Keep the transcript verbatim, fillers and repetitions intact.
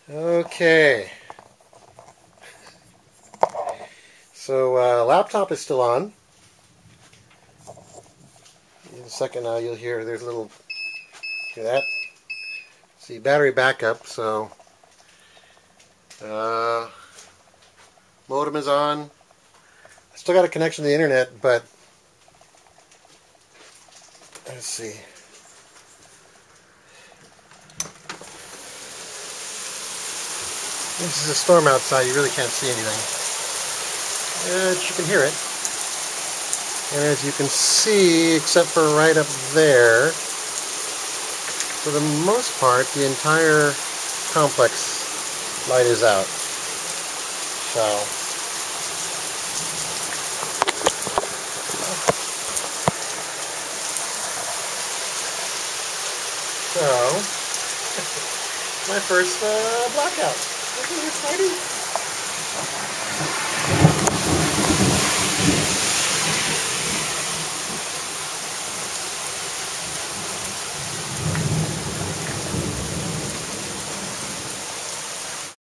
Okay, so uh, laptop is still on. In a second now you'll hear there's a little, hear that? See, battery backup, so uh, modem is on. I still got a connection to the internet, but let's see. This is a storm outside, you really can't see anything. But you can hear it. And as you can see, except for right up there, for the most part, the entire complex light is out. So, so my first uh, blackout. Isn't it exciting?